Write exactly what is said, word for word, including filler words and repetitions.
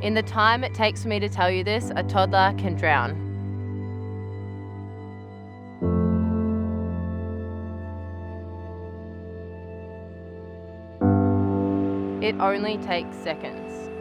In the time it takes for me to tell you this, a toddler can drown. It only takes seconds.